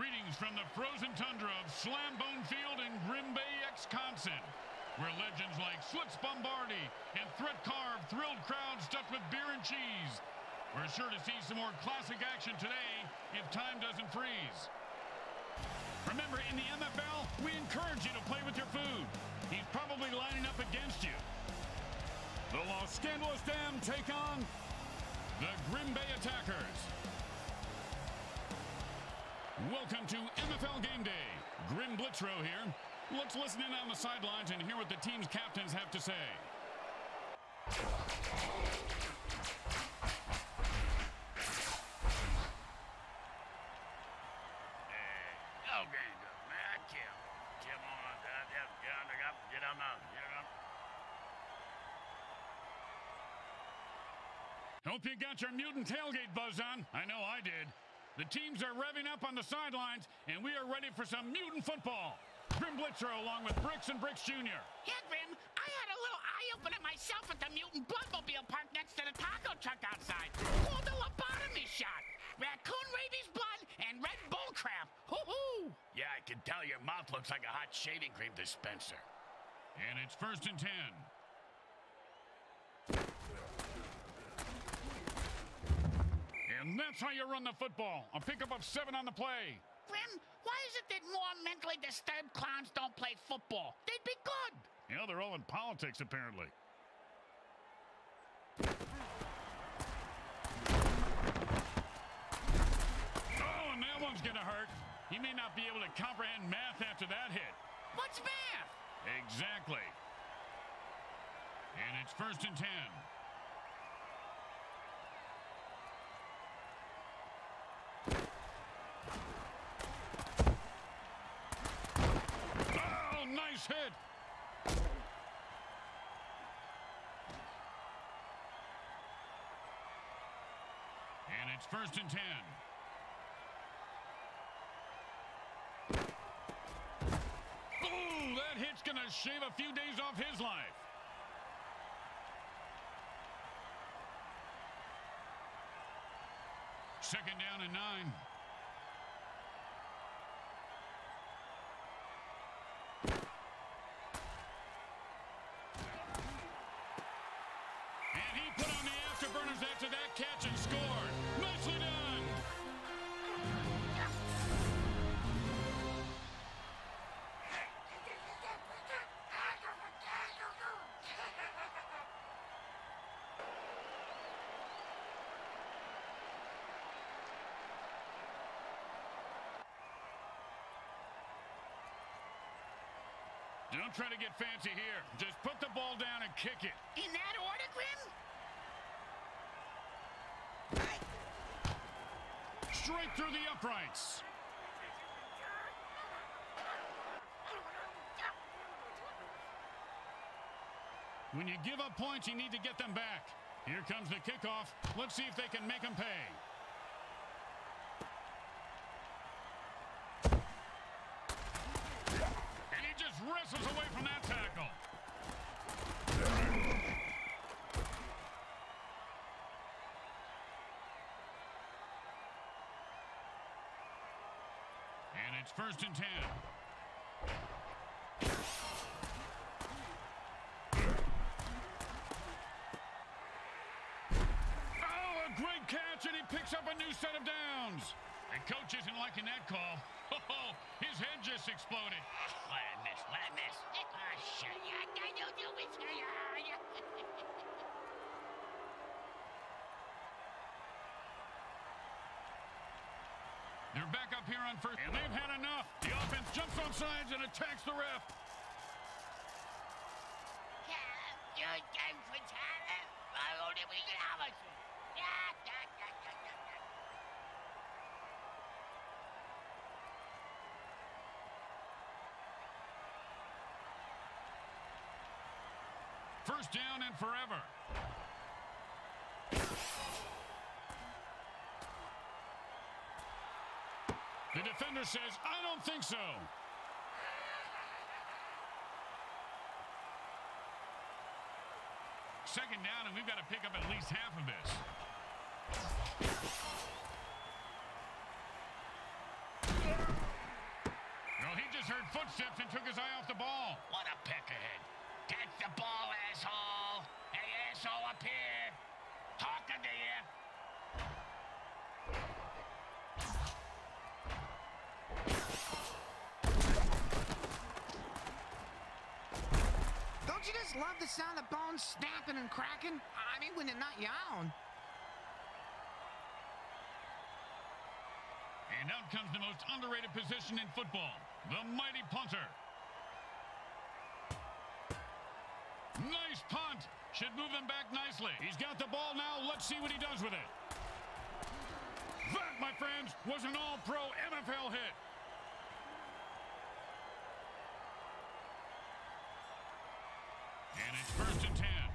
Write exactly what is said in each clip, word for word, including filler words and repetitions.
Greetings from the frozen tundra of Slambone Field in Green Bay, Wisconsin, where legends like Slits Bombardi and Threat Carve thrilled crowds stuffed with beer and cheese. We're sure to see some more classic action today if time doesn't freeze. Remember, in the M F L, we encourage you to play with your food. He's probably lining up against you. The Los Scandalous Dam take on the Green Bay Attackers. Welcome to M F L Game Day. Grim Blitzrow here. Let's listen in on the sidelines and hear what the team's captains have to say. Hope you got your mutant tailgate buzz on. I know I did. The teams are revving up on the sidelines, and we are ready for some mutant football. Grim Blitzrow along with Bricks and Bricks Junior Yeah, Grim, I had a little eye-opener myself at the mutant bloodmobile park next to the taco truck outside. Called a lobotomy shot. Raccoon rabies blood and red bull crap. Hoo-hoo! Yeah, I can tell your mouth looks like a hot shaving cream dispenser. And it's first and ten. And that's how you run the football. A pickup of seven on the play. Grim, why is it that more mentally disturbed clowns don't play football? They'd be good. Yeah, they're all in politics, apparently. Oh, and that one's gonna hurt. He may not be able to comprehend math after that hit. What's math? Exactly. And it's first and ten. Nice hit. And it's first and ten. Ooh, that hit's gonna shave a few days off his life. Second down and nine. After that catch and scored. Nicely done. Don't try to get fancy here. Just put the ball down and kick it. In that order, Grim? Straight through the uprights. When you give up points, you need to get them back. Here comes the kickoff. Let's see if they can make them pay. And he just wrestles away from that tackle. And it's first and ten. Oh, a great catch, and he picks up a new set of downs. The coach isn't liking that call. Oh, his head just exploded. Let it miss, let it miss. Oh, shit. I don't do it. They're back up here on first, and they've had enough. The offense jumps on sides and attacks the ref. First down and forever. The defender says, I don't think so. Second down, and we've got to pick up at least half of this. just heard footsteps and took his eye off the ball. What a peckerhead. Catch the ball, asshole. Hey, asshole, up here. Talking to you. Don't you just love the sound of bones snapping and cracking? I mean, when they're not your own. And out comes the most underrated position in football, the mighty punter. Nice punt. Should move them back nicely. He's got the ball now. Let's see what he does with it. That, my friends, was an all-pro M F L hit. And it's first and ten.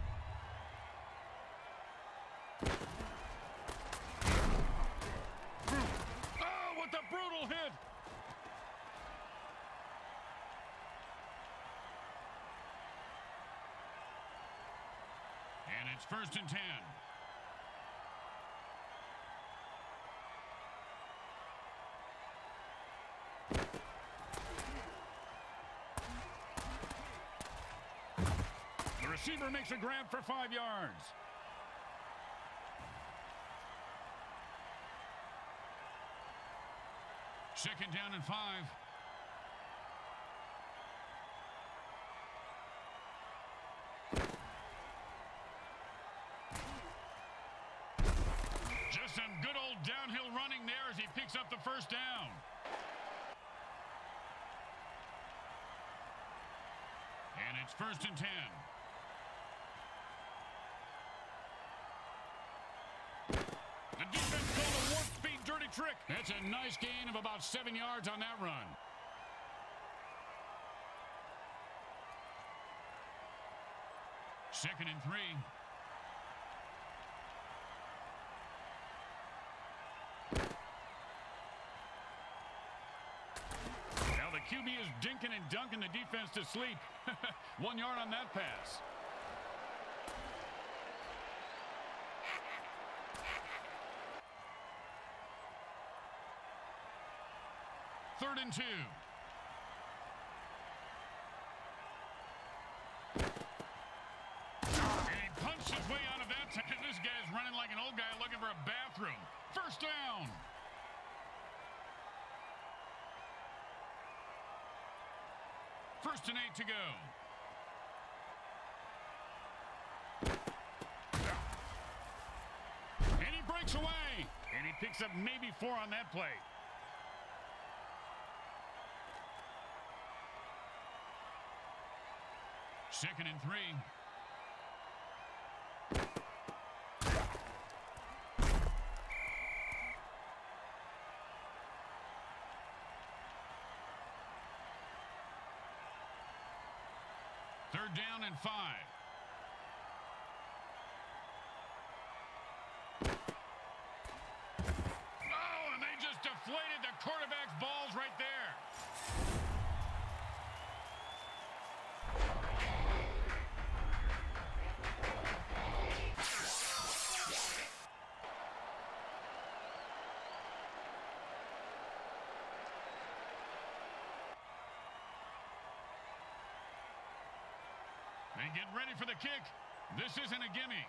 Oh, what a brutal hit. And it's first and ten. The receiver makes a grab for five yards. Second down and five. Just some good old downhill running there as he picks up the first down. And it's first and ten. The defense called a warp speed dirty trick. That's a nice gain of about seven yards on that run. Second and three. Now the Q B is dinking and dunking the defense to sleep. One yard on that pass. Third and two. And he punched his way out of that. This guy's running like an old guy looking for a bathroom. First down. First and eight to go. And he breaks away. And he picks up maybe four on that play. Second and three. Third down and five. Oh, and they just deflated the quarterback's balls right there. They get ready for the kick. This isn't a gimme.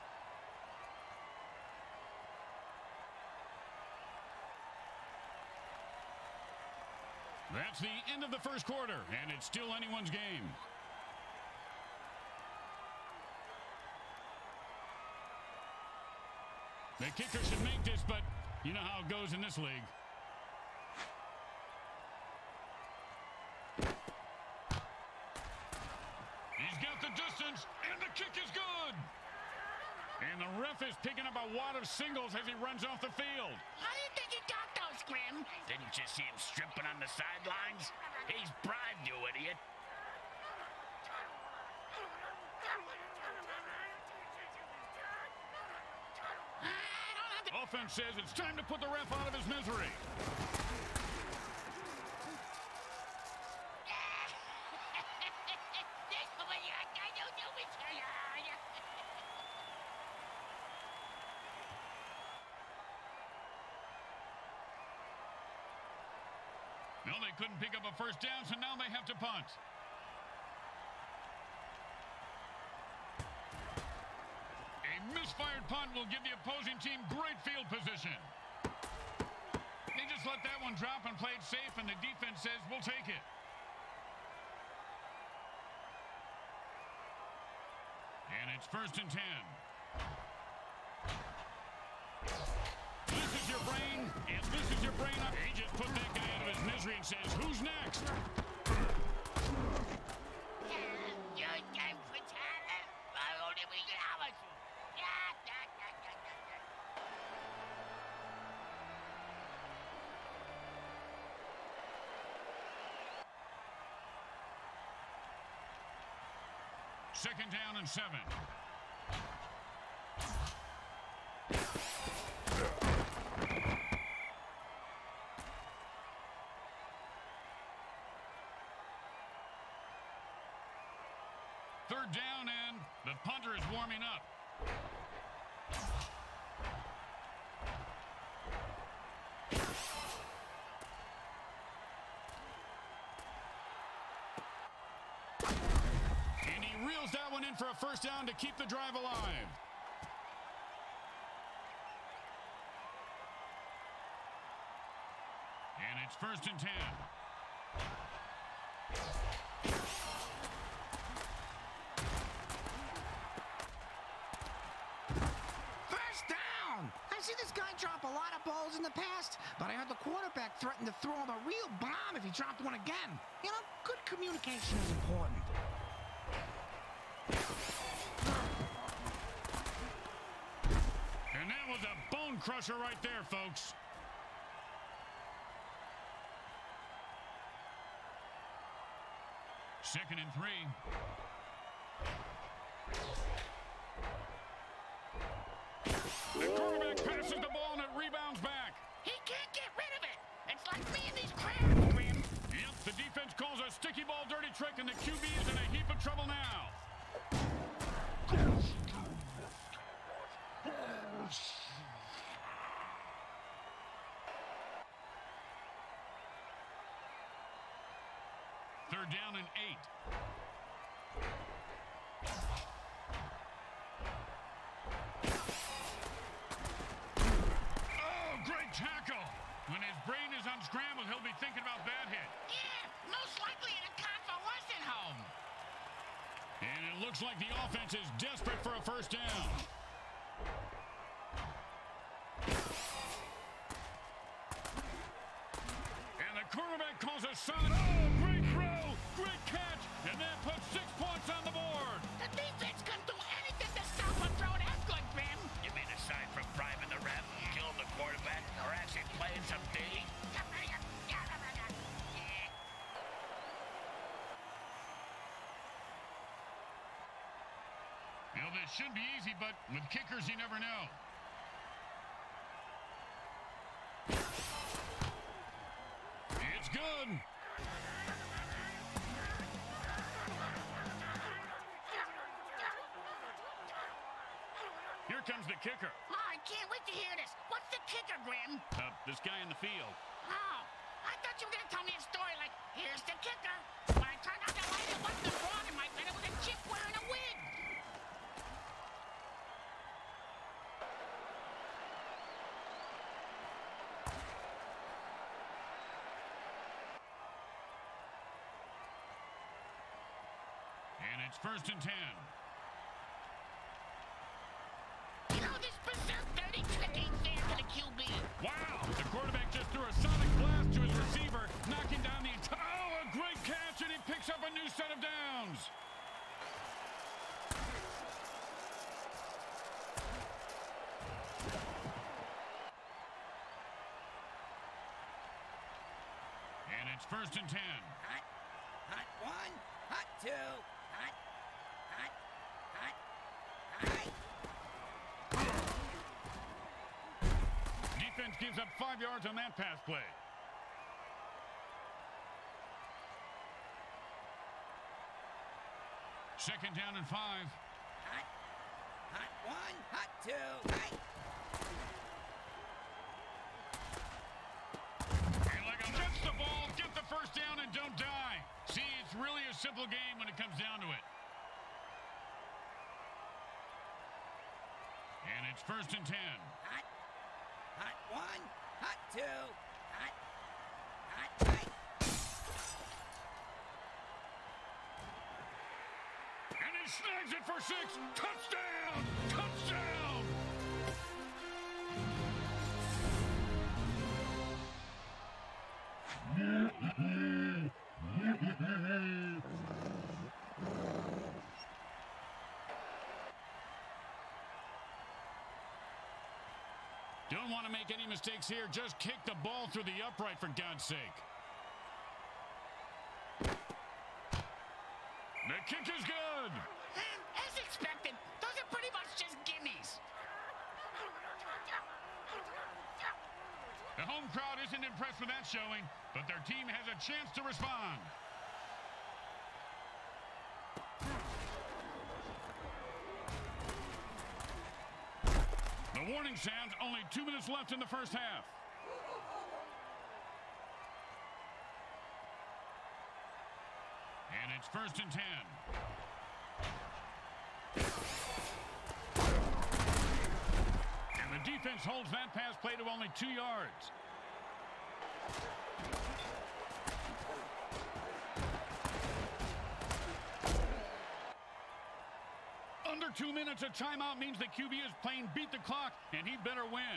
That's the end of the first quarter, and it's still anyone's game. The kicker should make this, but you know how it goes in this league. He's got the distance, and the kick is good. And the ref is picking up a wad of singles as he runs off the field. How do you think he got those, Grim? Didn't you see him stripping on the sidelines? He's bribed, you idiot. Offense says it's time to put the ref out of his misery. Well, they couldn't pick up a first down, so now they have to punt. A misfired punt will give the opposing team great field position. They just let that one drop and played safe, and the defense says, we'll take it. And it's first and ten. This is your brain, and this is your brain up. He just put that guy out of his misery and says, who's next? Second down and seven. Third down, and the punter is warming up. And he reels that one in for a first down to keep the drive alive. And it's first and ten. I see this guy drop a lot of balls in the past, but I heard the quarterback threaten to throw him a real bomb if he dropped one again. You know, good communication is important. And that was a bone crusher right there, folks. Second and three. The quarterback passes the ball and it rebounds back. He can't get rid of it. It's like me and these crabs, Grim. Yep, the defense calls a sticky ball dirty trick, and the Q B is in a heap of trouble now. Third down and eight. Tackle. When his brain is unscrambled, he'll be thinking about that hit. Yeah, most likely in a convalescent home. And it looks like the offense is desperate for a first down. And the quarterback calls a solid. Oh, great throw, great catch, and that puts six points on the board. The defense couldn't do anything to stop a throw that good, Grim. You mean aside from bribing the ref, killing the quarterback, or actually playing some D? You know, this should be easy, but with kickers, you never know. It's good. Here comes the kicker. Oh, I can't wait to hear this. What's the kicker, Grim? Uh, this guy in the field. Oh, I thought you were going to tell me a story like, here's the kicker. When I turned on the light, it wasn't a frog in my bed. It was a chip wearing a wig. And it's first and ten. You know, this berserk dirty trick ain't fair to the Q B. Wow! The quarterback just threw a sonic blast to his receiver, knocking down the entire... Oh, a great catch, and he picks up a new set of downs. And it's first and ten. Hot, hot one, hot two, hot, hot, hot, hot. Defense gives up five yards on that pass play. Second down and five. Hot, hot one, hot two, hot. And like a gets the ball, get the simple game when it comes down to it. And it's first and ten. Hot, hot one, hot two, hot, hot, hot. And he snags it for six. Touchdown! Touchdown! Don't want to make any mistakes here. Just kick the ball through the upright, for God's sake. The kick is good. As expected, those are pretty much just gimmies. The home crowd isn't impressed with that showing, but their team has a chance to respond. The warning sounds, only two minutes left in the first half. And it's first and ten. And the defense holds that pass play to only two yards. Under two minutes, a timeout means the Q B is playing beat the clock, and he better win.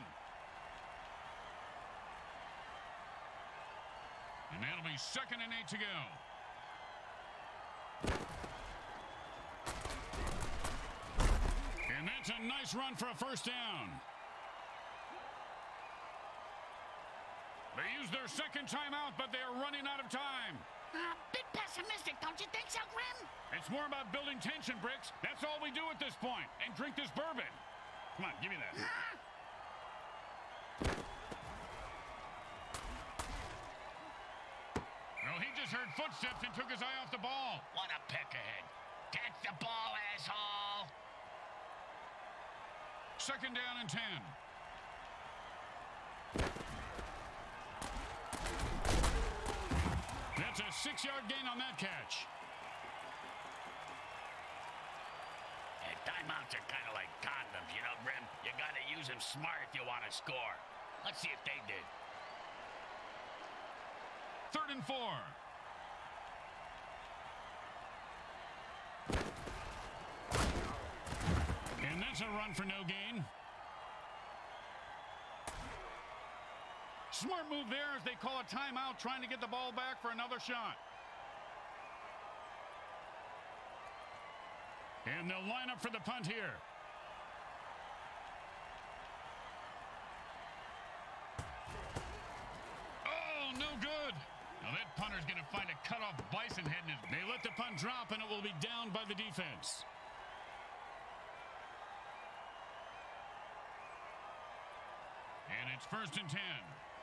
And that'll be second and eight to go. And that's a nice run for a first down. They use their second timeout, but they are running out of time. Uh, bit pessimistic, don't you think so, Grim? It's more about building tension, Bricks. That's all we do at this point. And drink this bourbon. Come on, give me that. Well, he just heard footsteps and took his eye off the ball. What a peck ahead. Catch the ball, asshole. Second down and ten. That's a six-yard gain on that catch. And timeouts are kind of like condoms, you know, Grim? You got to use them smart if you want to score. Let's see if they did. Third and four. And that's a run for no gain. Smart move there as they call a timeout, trying to get the ball back for another shot. And they'll line up for the punt here. Oh, no good. Now that punter's going to find a cutoff bison head in his... They let the punt drop, and it will be down by the defense. And it's first and ten.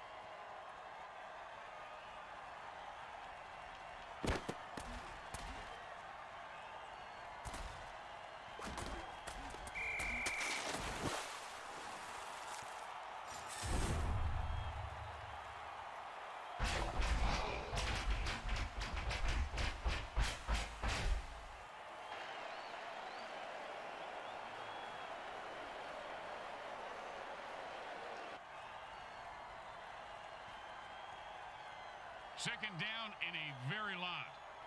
Second down and a very lot.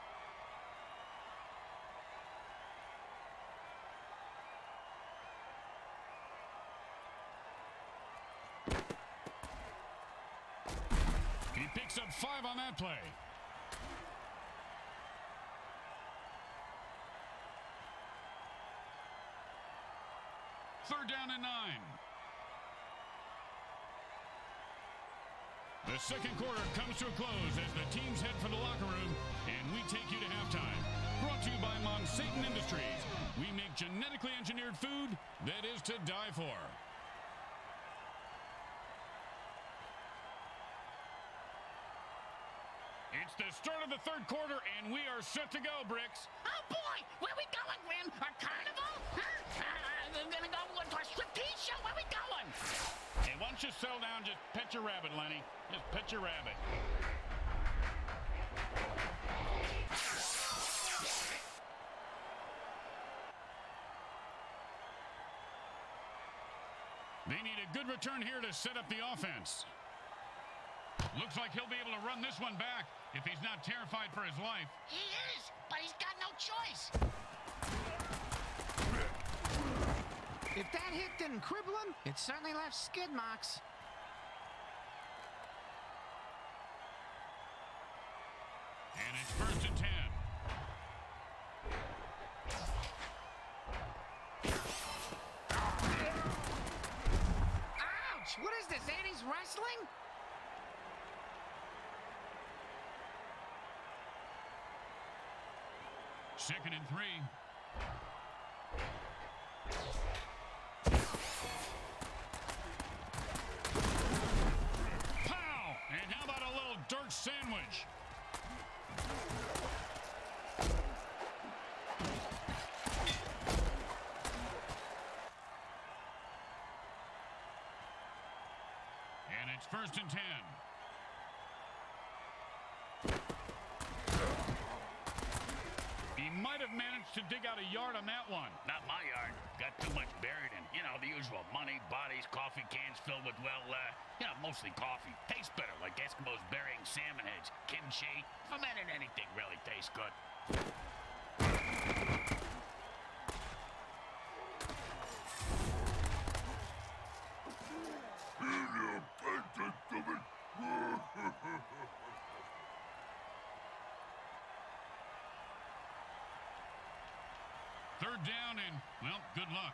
He picks up five on that play. Third down and nine. The second quarter comes to a close as the teams head for the locker room, and we take you to halftime. Brought to you by Monsatan Industries. We make genetically engineered food that is to die for. It's the start of the third quarter, and we are set to go, Bricks. Oh, boy! Where we going, Grim? A carnival? Huh? Uh, I'm gonna go to a striptease show. Where we going? Hey, why don't you settle down? Just pet your rabbit, Lenny. Just pet your rabbit. They need a good return here to set up the offense. Looks like he'll be able to run this one back if he's not terrified for his life. He is, but he's got no choice. If that hit didn't cripple him, it certainly left skid marks. And it's first and ten. Ouch! What is this, eighties wrestling? Second and three. Pow! And how about a little dirt sandwich? And it's first and ten. He might have managed to dig out a yard on that one. Not my yard. Got too much buried in, you know, the usual money, bodies, coffee cans filled with, well, uh, you know, mostly coffee. Tastes better, like Eskimos burying salmon heads. Kimchi, fermented anything really tastes good. Third down and, well, good luck.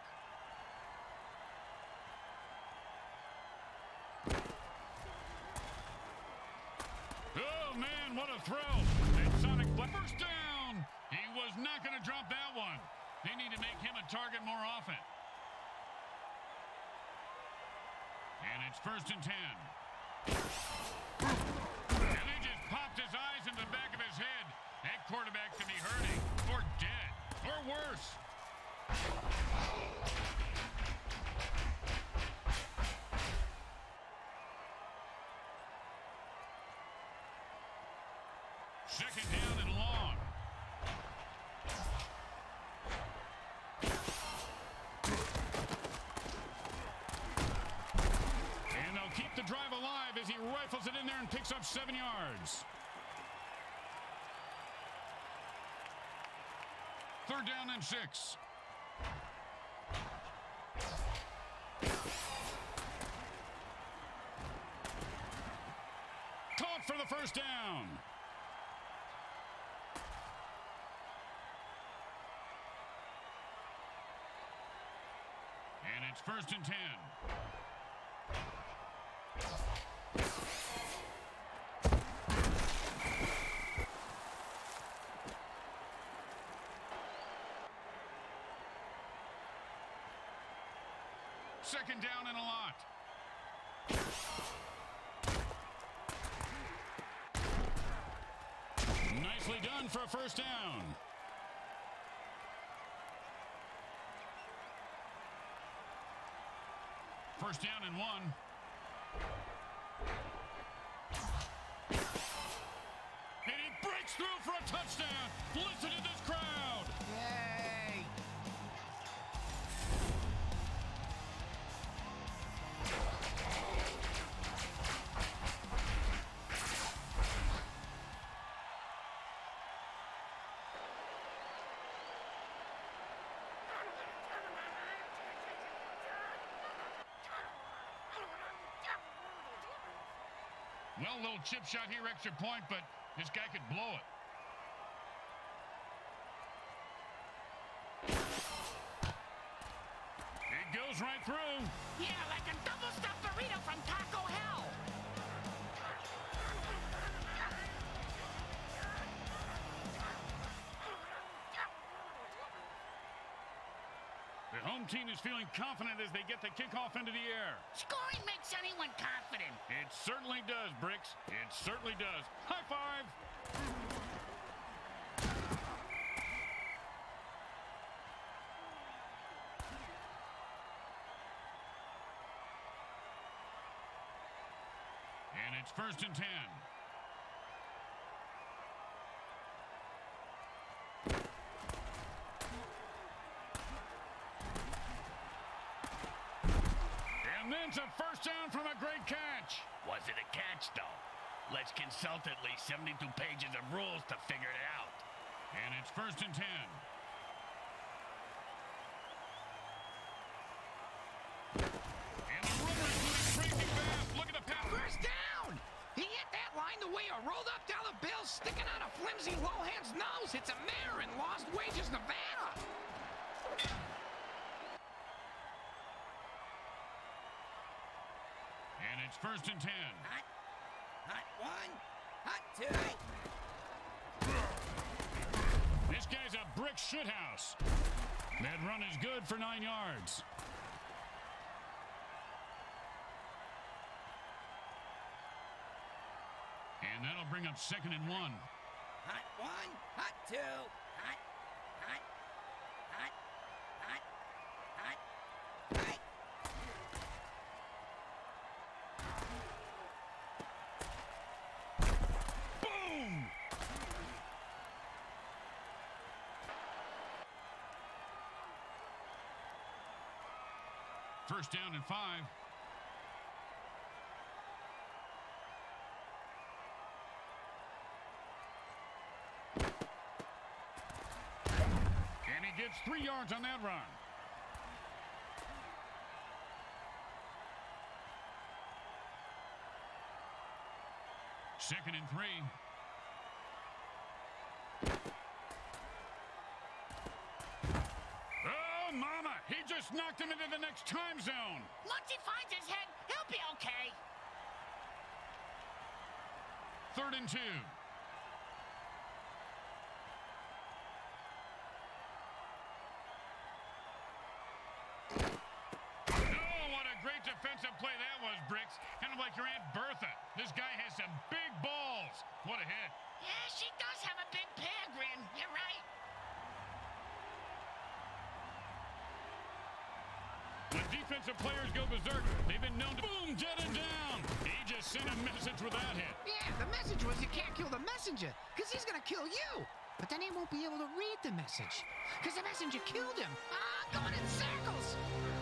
Oh, man, what a throw. And Sonic first down. He was not going to drop that one. They need to make him a target more often. And it's first and ten. And they just popped his eyes into the back of his head. That quarterback could be hurting or dead or worse. Second down and long. And they'll keep the drive alive as he rifles it in there and picks up seven yards. Third down and six. Caught for the first down. And it's first and ten. Second down and a lot. Nicely done for a first down. First down and one. And he breaks through for a touchdown. Listen to this crowd. Yay! Well, little chip shot here, extra point, but this guy could blow it. It goes right through. Yeah, like a double-stuffed burrito from Taco Hell. The home team is feeling confident as they get the kickoff into the air. Scoring makes anyone confident. It certainly does, Bricks. It certainly does. High five. And it's first and ten. And then it's a first down from a great catch. Was it a catch, though? Let's consult at least seventy-two pages of rules to figure it out. And it's first and ten. And the rumor including crazy fast. Look at the pass. First down! He hit that line the way a rolled-up dollar bill sticking out a flimsy lowhand's nose hits a mare in Lost Wages, Nevada. And it's first and ten. Hot, hot one, hot two. This guy's a brick shithouse. That run is good for nine yards. And that'll bring up second and one. Hot one, hot two, hot, hot, hot, hot, hot, hot. Boom! First down and five. And he gets three yards on that run. Second and three. Oh, mama! He just knocked him into the next time zone. Once he finds his head, he'll be okay. Third and two. Oh, what a great defensive play that was, Bricks. Kind of like your Aunt Bertha. This guy has some big balls. What a hit. Yeah, she does have a big peregrine. You're right. When defensive players go berserk, they've been known to boom, get him down. He just sent a message with that hit. Yeah, the message was you can't kill the messenger, because he's going to kill you. But then he won't be able to read the message, because the messenger killed him. Ah, going in circles.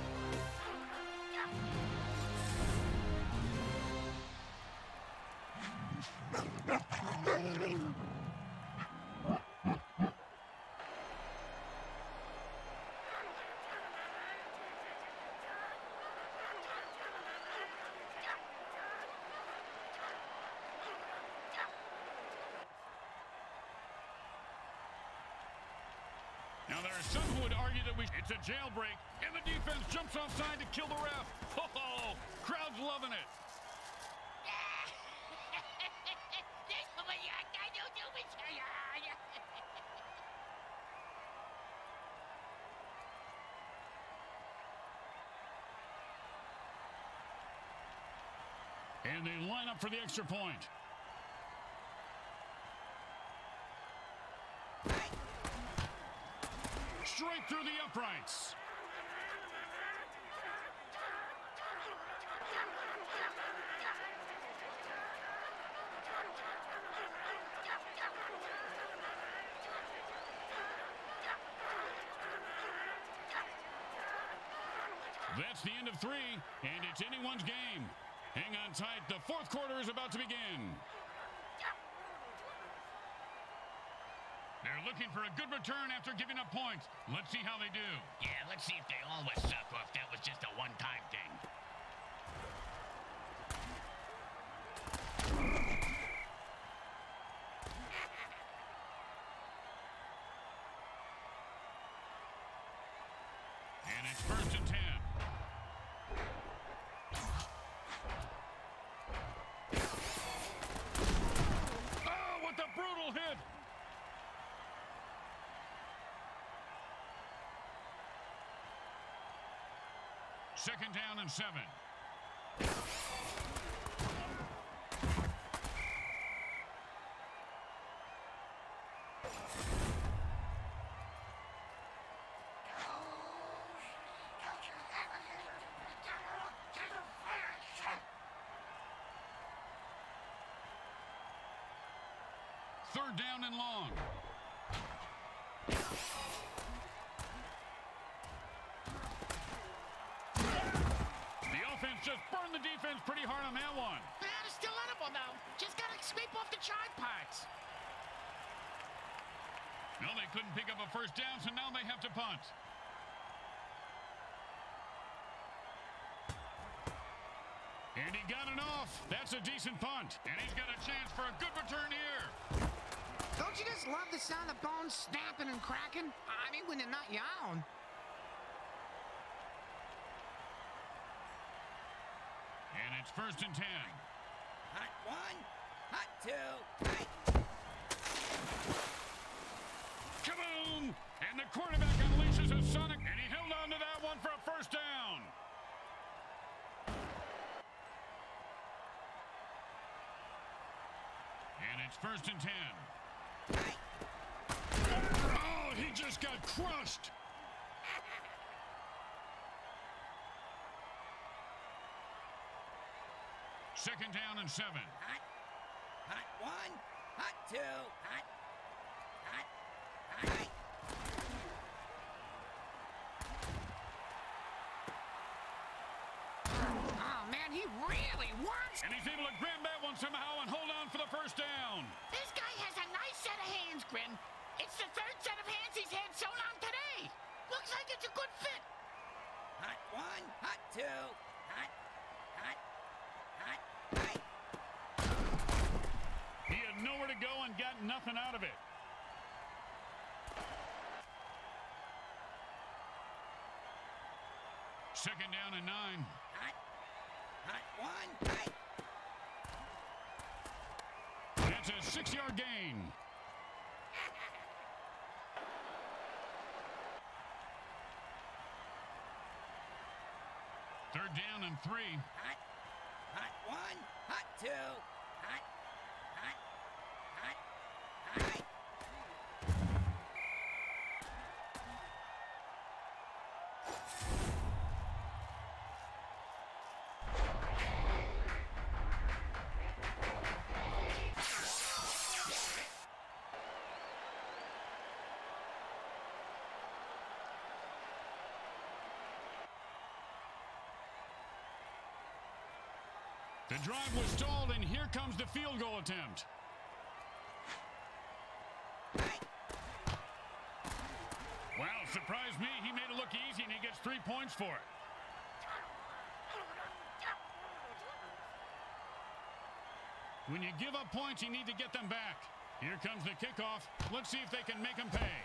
Now, there are some who would argue that we... It's a jailbreak, and the defense jumps offside to kill the ref. Oh, crowd's loving it. And they line up for the extra point. Straight through the uprights. That's the end of three, and it's anyone's game. Hang on tight. The fourth quarter is about to begin. They're looking for a good return after giving up points. Let's see how they do. Yeah, let's see if they always suck or if that was just a one-time thing. And it's first and ten. Oh, what a brutal hit. Second down and seven. Third down and long. offense just burned the defense pretty hard on that one. That is still edible, though. Just gotta scrape off the charred parts. No, they couldn't pick up a first down, so now they have to punt. And he got it off. That's a decent punt. And he's got a chance for a good return here. Don't you just love the sound of bones snapping and cracking? I mean, when they're not your own. And it's first and ten. Hot one, hot two, hot. Kaboom! And the quarterback unleashes a sonic, and he held on to that one for a first down. And it's first and ten. Oh, he just got crushed. Second down and seven. Hot, hot one, hot two, hot, hot, hot. Oh, man, he really wants. And he's able to grab that one somehow and hold on for the first down. This guy has a nice set of hands, Grim. It's the third set of hands he's had so long today. Looks like it's a good fit. Hot one, hot two, hot, hot, hot, hot. He had nowhere to go and got nothing out of it. Second down and nine. Hot, hot one, hot. That's a six-yard gain. Third down and three. Hot, hot one, hot two, hot, hot, hot, hot. The drive was stalled, and here comes the field goal attempt. Wow, surprised me. He made it look easy, and he gets three points for it. When you give up points, you need to get them back. Here comes the kickoff. Let's see if they can make them pay.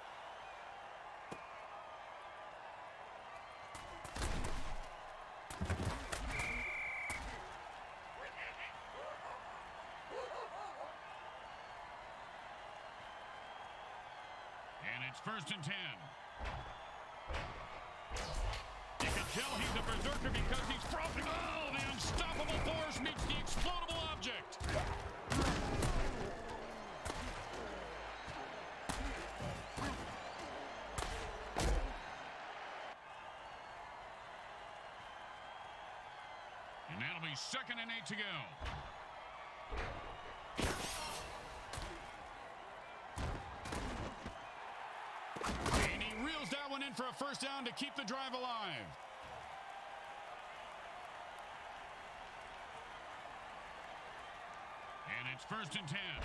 First and ten. You can tell he's a berserker because he's frothing. Oh, the unstoppable force meets the explodable object. And that'll be second and eight to go. That one in for a first down to keep the drive alive. And it's first and ten.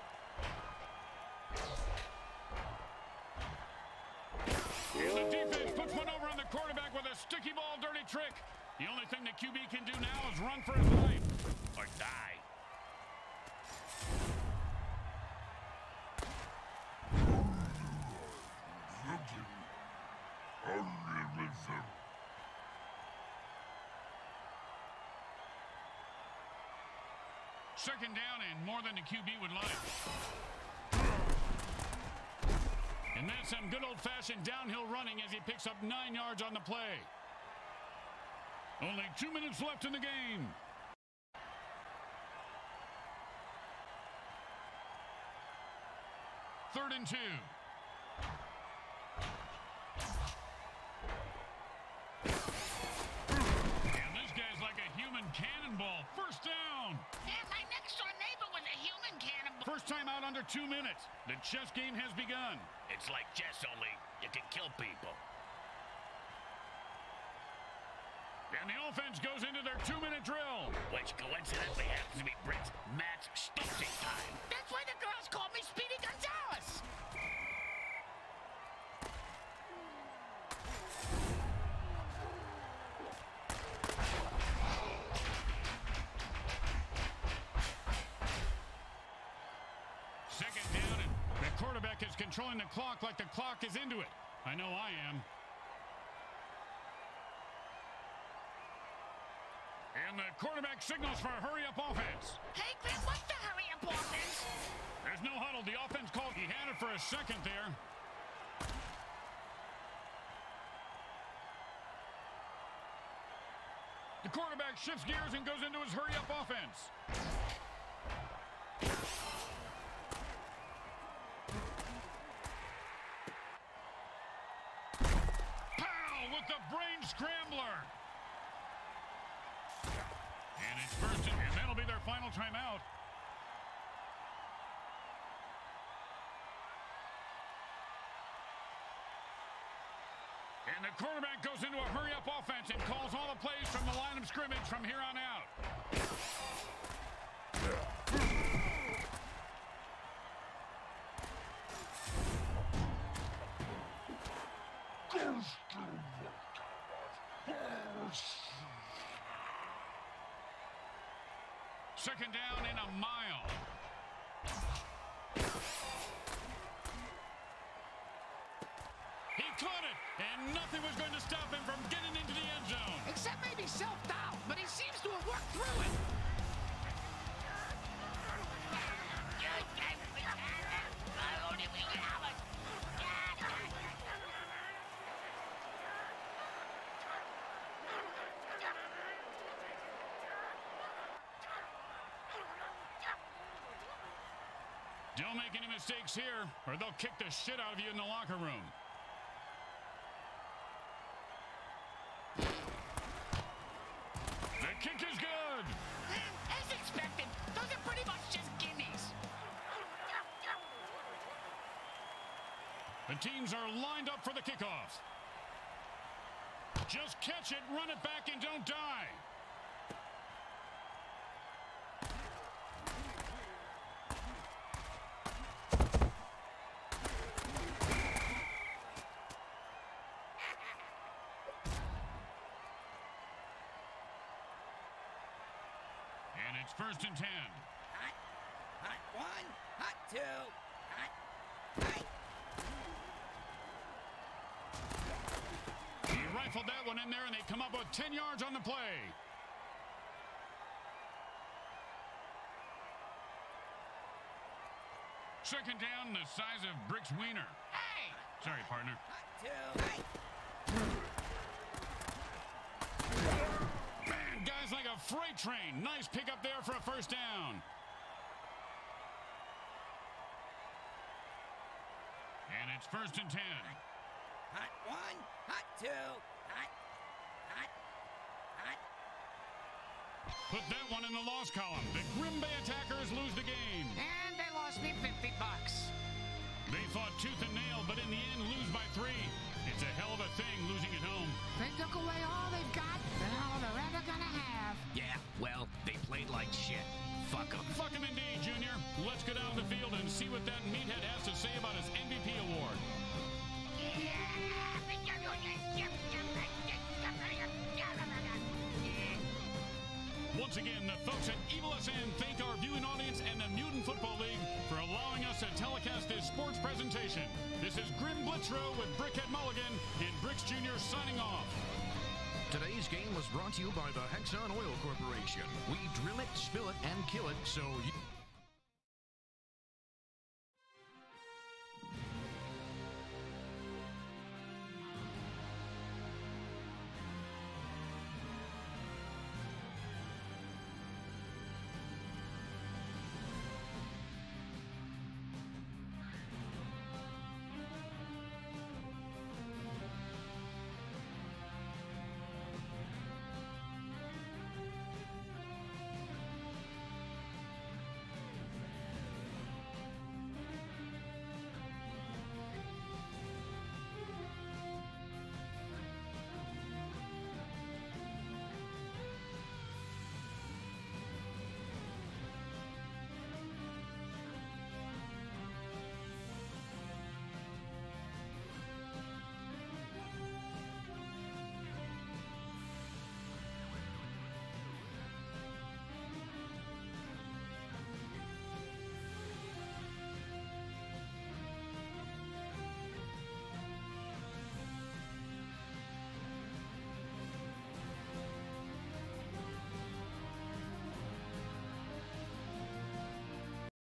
And the defense puts one over on the quarterback with a sticky ball dirty trick. The only thing the Q B can do now is run for his life or die. Second down and more than the Q B would like. And that's some good old-fashioned downhill running as he picks up nine yards on the play. Only two minutes left in the game. Third and two. And this guy's like a human cannonball. First down. And my next-door neighbor was a human cannibal. First time out under two minutes. The chess game has begun. It's like chess, only you can kill people. And the offense goes into their two-minute drill. Which coincidentally happens to be Brick's match starting time. That's why the girls call me Speedy Gonzalez. Second down, and the quarterback is controlling the clock like the clock is into it. I know I am. And the quarterback signals for a hurry-up offense. Hey, Grim, what's the hurry-up offense? There's no huddle. The offense called. He had it for a second there. The quarterback shifts gears and goes into his hurry-up offense. Pow! With the brain scrambler. And it's first, and, and that'll be their final timeout. And the quarterback goes into a hurry-up offense and calls all the plays from the line of scrimmage from here on out. Second down in a mile. He caught it, and nothing was going to stop him from getting into the end zone. Except maybe self-doubt, but he seems to have worked through it. Don't make any mistakes here, or they'll kick the shit out of you in the locker room. The kick is good. As expected, those are pretty much just gimmies. The teams are lined up for the kickoff. Just catch it, run it back, and don't die. And it's first and ten. Hot, hot one, hot two, hot, hot. He rifled that one in there, and they come up with ten yards on the play. Second down, the size of Brick's wiener. Hey! Sorry, partner. Hot two, hot. Man, guys like a freight train. Nice pickup there for a first down. And it's first and ten. Hot one, hot two, hot, hot, hot. Put that one in the loss column. The Grim Bay attackers lose the game. And they lost me fifty bucks. They fought tooth and nail, but in the end lose by three. It's a hell of a thing losing at home. They took away all they've got, and all they're ever gonna have. Yeah, well, they played like shit. Fuck them. Fuck him indeed, Junior. Let's go down the field and see what that meathead has to say about his M V P award. Once again, the folks at Evil S N thank our viewing audience and the Mutant Football League for allowing us to telecast this sports presentation. This is Grim Blitzrow with Brickhead Mulligan and Bricks Junior signing off. Today's game was brought to you by the Hexon Oil Corporation. We drill it, spill it, and kill it so you...